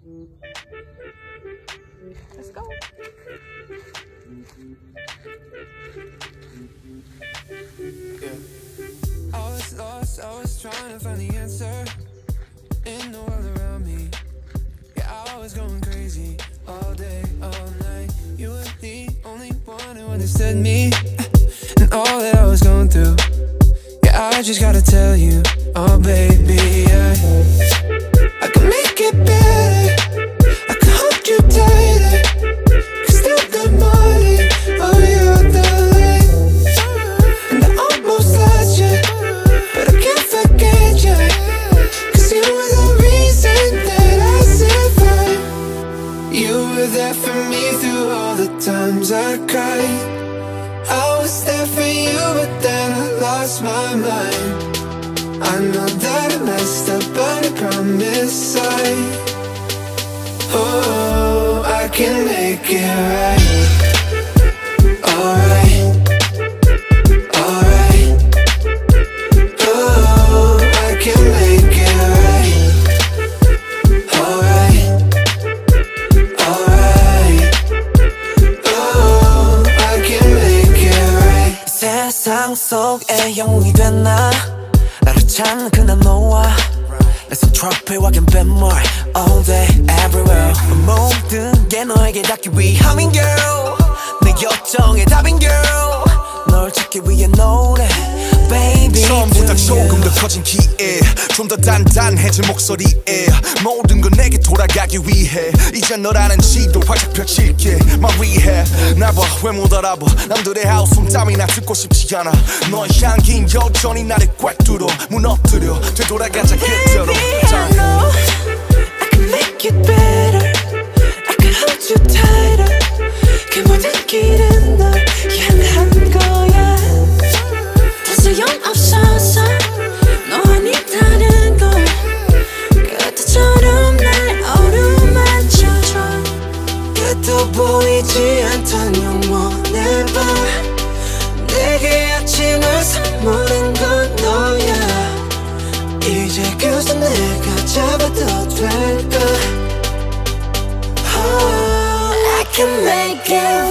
Let's go. Yeah. I was lost, I was trying to find the answer in the world around me. Yeah, I was going crazy all day, all night. You were the only one who understood me and all that I was going through. Yeah, I just gotta tell you, oh baby, I can make it better, I can hold you tighter, can still good morning, oh you're the light. And I almost lost you, but I can't forget you, cause you were the reason that I survived. You were there for me through all the times I cried. I was there for you, but then I lost my mind. I know that I messed up, but I promise oh, I can make it right. Alright, alright. Oh, I can make it right. Alright, alright. Oh, I can make it right. 세상 속에 영웅이 된 나, 나를 찾는 그날 너와 내 손 트로피와 갬벨물 all day everywhere. 모든 게 너에게 닿기 위함인 girl, 내 요청의 답인 girl, 널 찾기 위해 노래 baby. 처음보다 조금 더 커진 기에 좀 더 단단해진 목소리에 모든 건 내게 돌아가기 위해 이제 너라는 지도 활짝 펼칠게 my rehab. 나봐 왜 못 알아봐 남들의 하우스 땀이나 듣고 싶지 않아. 너의 향긴 여전히 나를 꽉 뚫어 무너뜨려 되돌아가자 그대로. Baby I know I can make it better, I can hold you tighter. 그 모든 길은 널 향한 거야. 더 소용없어서 너 아니다는 걸 그때처럼 날 어루만져줘. 끝도 보이지 않던 영원의 밤 내게 아침을 선물한 건 너야. 이제 그저 내가 잡아도 될까. Oh, I can make it